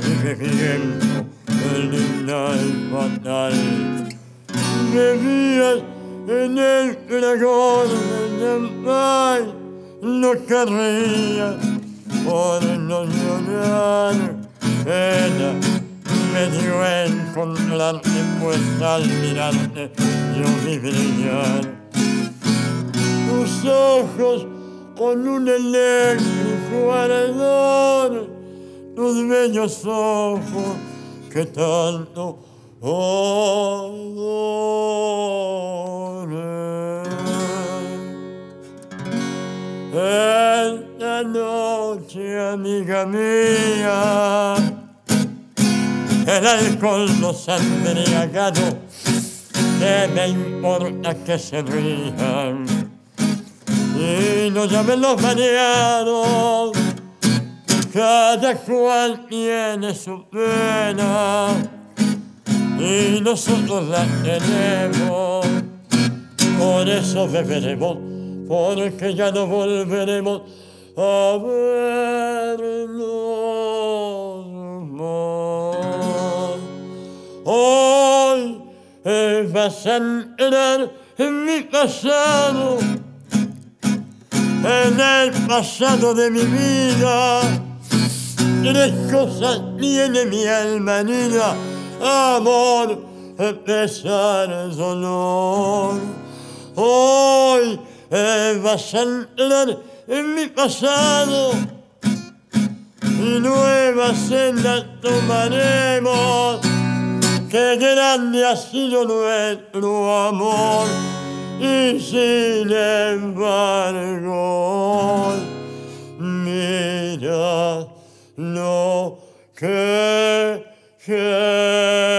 sigue viendo el lineal fatal. Bebías en el dragón del mar, no querrías por no llorar. Ella me dio a encontrarte, pues al mirarte yo vi brillar tus ojos con un eléctrico ardor, tus bellos ojos que tanto adoré. Esta noche, amiga mía, el alcohol nos ha embriagado, ¿qué me importa que se rían? Y no llamen los mareados, cada cual tiene su pena y nosotros la tenemos. Por eso beberemos, porque ya no volveremos a vernos más. Hoy vas a entrar en mi pasado, en el pasado de mi vida. Tres cosas tiene mi alma niña: amor, pesar, dolor. Hoy vas a entrar en mi pasado y nuevas sendas tomaremos. Qué grande ha sido nuestro amor y sin embargo mira lo que